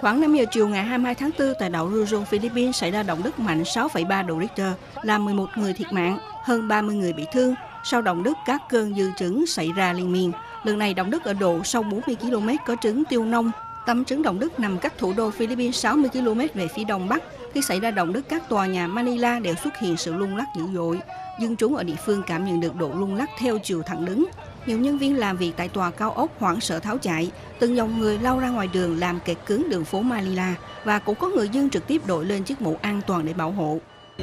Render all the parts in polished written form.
Khoảng 5 giờ chiều ngày 22 tháng 4 tại đảo Luzon, Philippines xảy ra động đất mạnh 6,3 độ Richter, làm 11 người thiệt mạng, hơn 30 người bị thương. Sau động đất, các cơn dư chấn xảy ra liên miên. Lần này động đất ở độ sâu 40 km có trấn Tiêu Nông. Tâm trấn động đất nằm cách thủ đô Philippines 60 km về phía đông bắc. Khi xảy ra động đất, các tòa nhà Manila đều xuất hiện sự rung lắc dữ dội. Dân chúng ở địa phương cảm nhận được độ rung lắc theo chiều thẳng đứng. Nhiều nhân viên làm việc tại tòa cao ốc hoảng sợ tháo chạy, từng dòng người lao ra ngoài đường làm kẹt cứng đường phố Manila và cũng có người dân trực tiếp đội lên chiếc mũ an toàn để bảo hộ.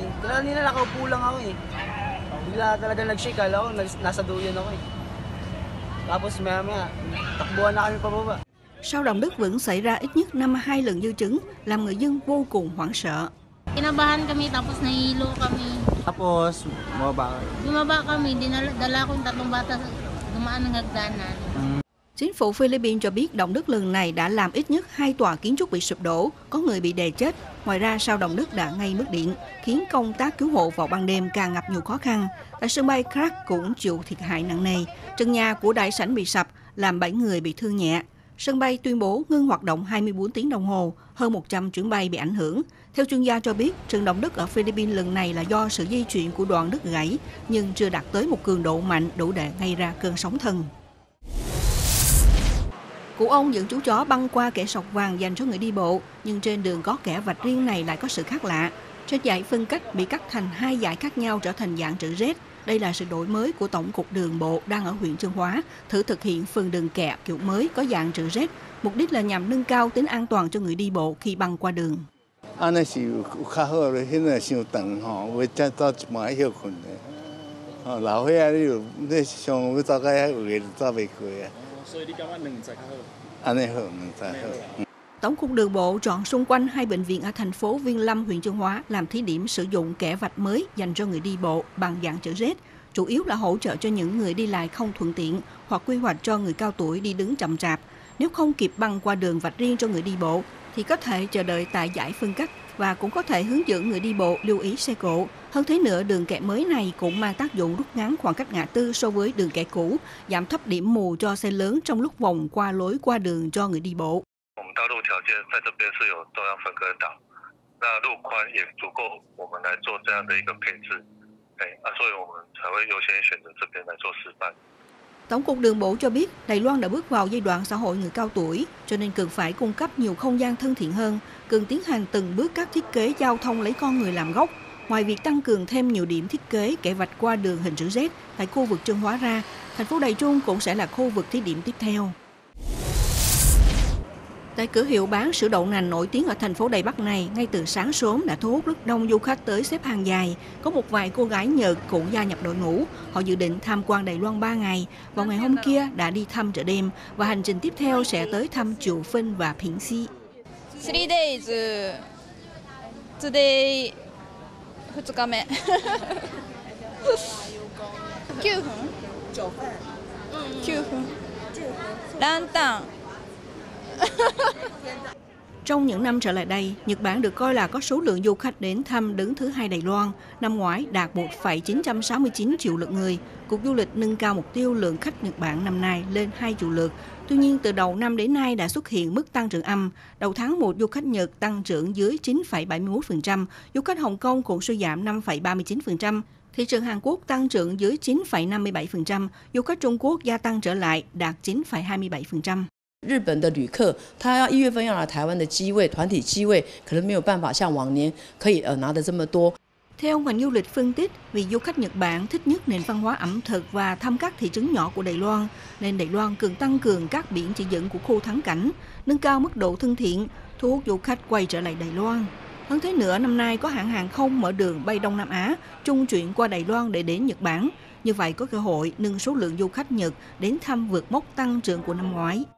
Sau động đất vẫn xảy ra ít nhất 52 lần dư chấn, làm người dân vô cùng hoảng sợ. Kinabahan kami tapos nahihilo kami. Tapos Bumaba kami, dala ko yung tatlong bata dumaan ng hagdanan. Chính phủ Philippines cho biết động đất lần này đã làm ít nhất 2 tòa kiến trúc bị sụp đổ, có người bị đè chết. Ngoài ra, sau động đất đã gây mất điện, khiến công tác cứu hộ vào ban đêm càng gặp nhiều khó khăn. Tại sân bay Clark cũng chịu thiệt hại nặng nề. Trần nhà của đại sảnh bị sập, làm 7 người bị thương nhẹ. Sân bay tuyên bố ngưng hoạt động 24 tiếng đồng hồ, hơn 100 chuyến bay bị ảnh hưởng. Theo chuyên gia cho biết, trận động đất ở Philippines lần này là do sự di chuyển của đoạn đất gãy, nhưng chưa đạt tới một cường độ mạnh đủ để gây ra cơn sóng thần. Cụ ông dẫn chú chó băng qua kẻ sọc vàng dành cho người đi bộ, nhưng trên đường có kẻ vạch riêng này lại có sự khác lạ. Trên dải phân cách bị cắt thành 2 dải khác nhau trở thành dạng chữ Z. Đây là sự đổi mới của Tổng cục Đường bộ đang ở huyện Chương Hóa, thử thực hiện phần đường kẹ kiểu mới có dạng chữ Z. Mục đích là nhằm nâng cao tính an toàn cho người đi bộ khi băng qua đường. Tổng cục Đường bộ chọn xung quanh 2 bệnh viện ở thành phố Viên Lâm, huyện Chương Hóa làm thí điểm sử dụng kẻ vạch mới dành cho người đi bộ bằng dạng chữ Z, chủ yếu là hỗ trợ cho những người đi lại không thuận tiện hoặc quy hoạch cho người cao tuổi đi đứng chậm chạp. Nếu không kịp băng qua đường vạch riêng cho người đi bộ thì có thể chờ đợi tại dải phân cách và cũng có thể hướng dẫn người đi bộ lưu ý xe cộ. Hơn thế nữa, đường kẻ mới này cũng mang tác dụng rút ngắn khoảng cách ngã tư so với đường kẻ cũ, giảm thấp điểm mù cho xe lớn trong lúc vòng qua lối qua đường cho người đi bộ. Tổng cục Đường bộ cho biết Đài Loan đã bước vào giai đoạn xã hội người cao tuổi, cho nên cần phải cung cấp nhiều không gian thân thiện hơn, cần tiến hành từng bước các thiết kế giao thông lấy con người làm gốc. Ngoài việc tăng cường thêm nhiều điểm thiết kế kẻ vạch qua đường hình chữ Z tại khu vực Chương Hóa ra, thành phố Đài Trung cũng sẽ là khu vực thí điểm tiếp theo. Tại cửa hiệu bán sữa đậu nành nổi tiếng ở thành phố Đài Bắc này, ngay từ sáng sớm đã thu hút rất đông du khách tới xếp hàng dài. Có một vài cô gái Nhật cũng gia nhập đội ngũ. Họ dự định tham quan Đài Loan 3 ngày. Vào ngày hôm kia đã đi thăm chợ đêm và hành trình tiếp theo sẽ tới thăm Triệu Phân và Bình Si. 3 days. Today 2日目。9分。9分。ランタン。 Trong những năm trở lại đây, Nhật Bản được coi là có số lượng du khách đến thăm đứng thứ 2 Đài Loan. Năm ngoái đạt 1,969 triệu lượt người. Cục Du lịch nâng cao mục tiêu lượng khách Nhật Bản năm nay lên 2 triệu lượt. Tuy nhiên, từ đầu năm đến nay đã xuất hiện mức tăng trưởng âm. Đầu tháng 1, du khách Nhật tăng trưởng dưới 9,71%, du khách Hồng Kông cũng suy giảm 5,39%. Thị trường Hàn Quốc tăng trưởng dưới 9,57%, du khách Trung Quốc gia tăng trở lại đạt 9,27%. 日本的旅客，他要1月份要来台湾的机位，团体机位可能没有办法像往年可以拿得这么多。 Theo ngành du lịch phân tích, vì du khách Nhật Bản thích nhất nền văn hóa ẩm thực và thăm các thị trấn nhỏ của Đài Loan, nên Đài Loan cần tăng cường các biển chỉ dẫn của khu thắng cảnh, nâng cao mức độ thân thiện, thu hút du khách quay trở lại Đài Loan. Hơn thế nữa, năm nay có hãng hàng không mở đường bay Đông Nam Á, trung chuyển qua Đài Loan để đến Nhật Bản. Như vậy có cơ hội nâng số lượng du khách Nhật đến thăm vượt mốc tăng trưởng của năm ngoái.